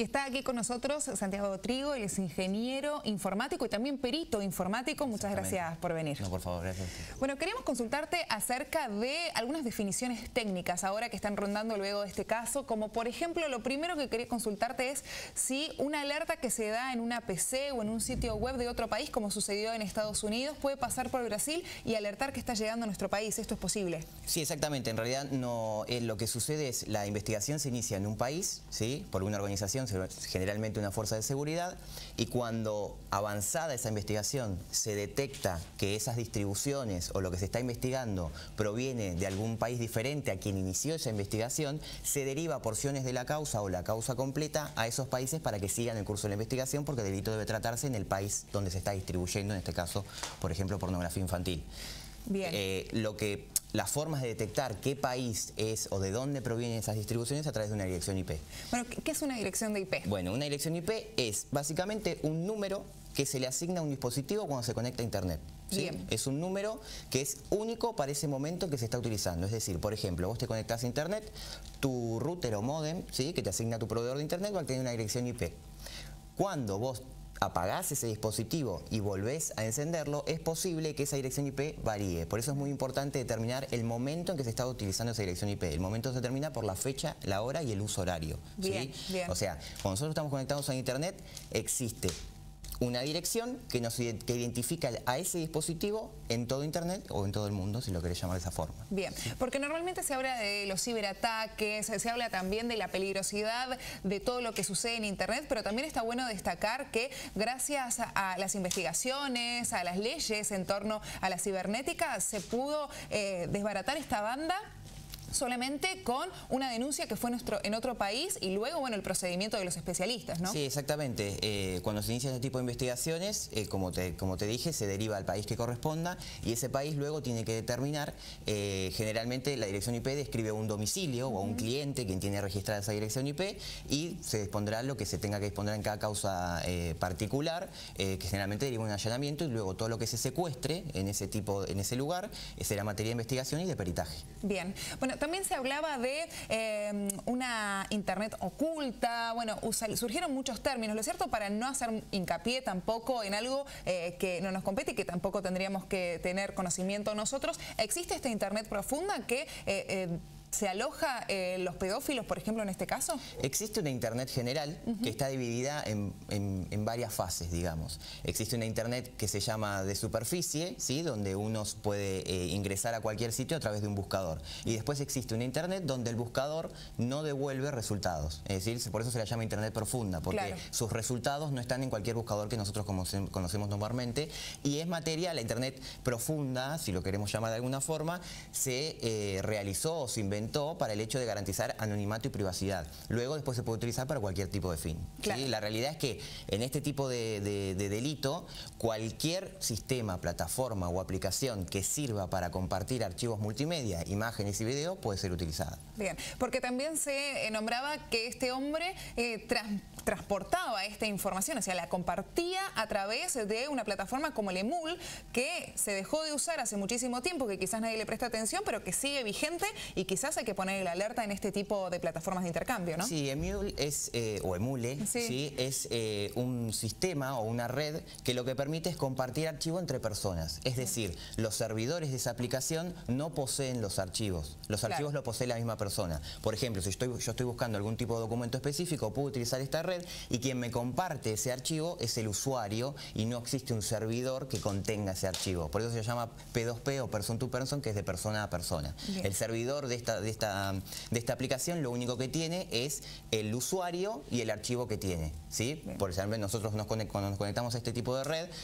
Y está aquí con nosotros Santiago Trigo, él es ingeniero informático y también perito informático. Muchas gracias por venir. No, por favor, gracias. Bueno, queríamos consultarte acerca de algunas definiciones técnicas ahora que están rondando luego de este caso, como por ejemplo, lo primero que quería consultarte es si una alerta que se da en una PC o en un sitio web de otro país, como sucedió en Estados Unidos, puede pasar por Brasil y alertar que está llegando a nuestro país. ¿Esto es posible? Sí, exactamente. En realidad no, lo que sucede es la investigación se inicia en un país, ¿sí?, por una organización, generalmente una fuerza de seguridad, y cuando avanzada esa investigación se detecta que esas distribuciones o lo que se está investigando proviene de algún país diferente a quien inició esa investigación, se deriva porciones de la causa o la causa completa a esos países para que sigan el curso de la investigación, porque el delito debe tratarse en el país donde se está distribuyendo, en este caso, por ejemplo, pornografía infantil. Bien. Las formas de detectar qué país es o de dónde provienen esas distribuciones a través de una dirección IP. Bueno, ¿qué es una dirección de IP? Bueno, una dirección IP es básicamente un número que se le asigna a un dispositivo cuando se conecta a Internet. ¿Sí? Bien. Es un número que es único para ese momento que se está utilizando. Es decir, por ejemplo, vos te conectás a Internet, tu router o módem, ¿sí?, que te asigna tu proveedor de Internet, va a tener una dirección IP. Cuando vos apagás ese dispositivo y volvés a encenderlo, es posible que esa dirección IP varíe. Por eso es muy importante determinar el momento en que se está utilizando esa dirección IP. El momento se determina por la fecha, la hora y el uso horario. Bien, ¿sí? bien. O sea, cuando nosotros estamos conectados a Internet, existe una dirección que identifica a ese dispositivo en todo Internet o en todo el mundo, si lo querés llamar de esa forma. Bien, porque normalmente se habla de los ciberataques, se habla también de la peligrosidad de todo lo que sucede en Internet, pero también está bueno destacar que gracias a las investigaciones, a las leyes en torno a la cibernética, se pudo desbaratar esta banda solamente con una denuncia que fue en otro país y luego, bueno, el procedimiento de los especialistas, ¿no? Sí, exactamente. Cuando se inicia este tipo de investigaciones, como te dije, se deriva al país que corresponda y ese país luego tiene que determinar, generalmente la dirección IP describe un domicilio o un cliente quien tiene registrada esa dirección IP y se dispondrá lo que se tenga que disponer en cada causa particular, que generalmente deriva un allanamiento y luego todo lo que se secuestre en ese lugar será materia de investigación y de peritaje. Bien. Bueno, también se hablaba de una Internet oculta. Bueno, surgieron muchos términos, ¿lo es cierto? Para no hacer hincapié tampoco en algo que no nos compete y que tampoco tendríamos que tener conocimiento nosotros. ¿Existe esta Internet profunda que se aloja los pedófilos, por ejemplo, en este caso? Existe una Internet general que está dividida en varias fases, digamos. Existe una Internet que se llama de superficie, ¿sí?, donde uno puede ingresar a cualquier sitio a través de un buscador. Y después existe una Internet donde el buscador no devuelve resultados. Es decir, por eso se la llama Internet profunda, porque claro, sus resultados no están en cualquier buscador que nosotros conocemos normalmente. Y es materia, la Internet profunda, si lo queremos llamar de alguna forma, se realizó o se inventó para el hecho de garantizar anonimato y privacidad. Luego después se puede utilizar para cualquier tipo de fin. Claro. ¿Sí? La realidad es que en este tipo de delito, cualquier sistema, plataforma o aplicación que sirva para compartir archivos multimedia, imágenes y video puede ser utilizada. Bien, porque también se nombraba que este hombre transportaba esta información, o sea, la compartía a través de una plataforma como el Emul, que se dejó de usar hace muchísimo tiempo, que quizás nadie le presta atención, pero que sigue vigente y quizás hay que poner la alerta en este tipo de plataformas de intercambio, ¿no? Sí, Emul es, o Emule, sí, es un sistema o una red que lo que permite es compartir archivos entre personas. Es decir, los servidores de esa aplicación no poseen los archivos. Los archivos lo posee la misma persona. Por ejemplo, si yo estoy buscando algún tipo de documento específico, puedo utilizar esta red y quien me comparte ese archivo es el usuario y no existe un servidor que contenga ese archivo. Por eso se llama P2P o person to person, que es de persona a persona. Bien. El servidor de esta aplicación lo único que tiene es el usuario y el archivo que tiene, ¿sí? Por ejemplo, nosotros cuando nos conectamos a este tipo de red,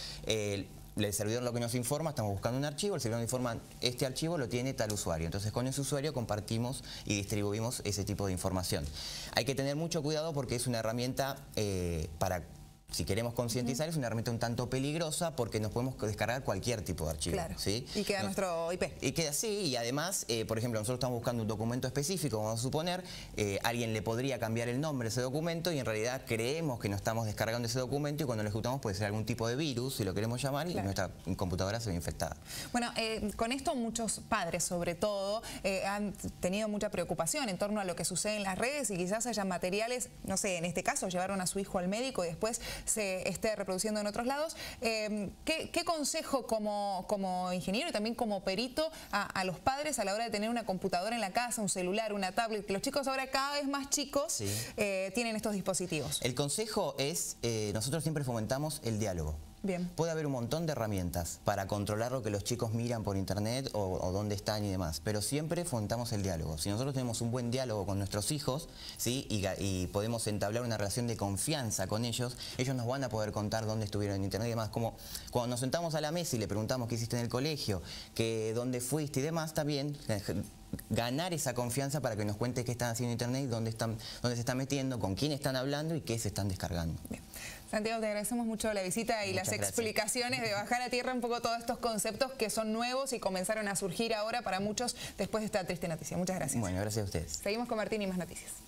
el servidor lo que nos informa, estamos buscando un archivo, el servidor nos informa, este archivo lo tiene tal usuario. Entonces con ese usuario compartimos y distribuimos ese tipo de información. Hay que tener mucho cuidado porque es una herramienta para si queremos concientizar, es una herramienta un tanto peligrosa porque nos podemos descargar cualquier tipo de archivo. Claro. ¿Sí? Y queda nuestro IP. Y queda así, y además, por ejemplo, nosotros estamos buscando un documento específico, vamos a suponer, alguien le podría cambiar el nombre de ese documento y en realidad creemos que no estamos descargando ese documento y cuando lo ejecutamos puede ser algún tipo de virus, si lo queremos llamar, y nuestra computadora se ve infectada. Bueno, con esto muchos padres, sobre todo, han tenido mucha preocupación en torno a lo que sucede en las redes y quizás haya materiales, no sé, en este caso llevaron a su hijo al médico y después se esté reproduciendo en otros lados. ¿Qué consejo como ingeniero y también como perito a los padres a la hora de tener una computadora en la casa, un celular, una tablet? Que los chicos ahora cada vez más chicos tienen estos dispositivos. El consejo es, nosotros siempre fomentamos el diálogo. Bien. Puede haber un montón de herramientas para controlar lo que los chicos miran por internet o dónde están y demás, pero siempre fomentamos el diálogo. Si nosotros tenemos un buen diálogo con nuestros hijos, ¿sí? y podemos entablar una relación de confianza con ellos nos van a poder contar dónde estuvieron en internet y demás. Como cuando nos sentamos a la mesa y le preguntamos qué hiciste en el colegio, dónde fuiste y demás, está bien ganar esa confianza para que nos cuente qué están haciendo en internet y dónde se están metiendo, con quién están hablando y qué se están descargando. Bien. Santiago, te agradecemos mucho la visita y las explicaciones de bajar a tierra un poco todos estos conceptos que son nuevos y comenzaron a surgir ahora para muchos después de esta triste noticia. Muchas gracias. Bueno, gracias a ustedes. Seguimos con Martín y más noticias.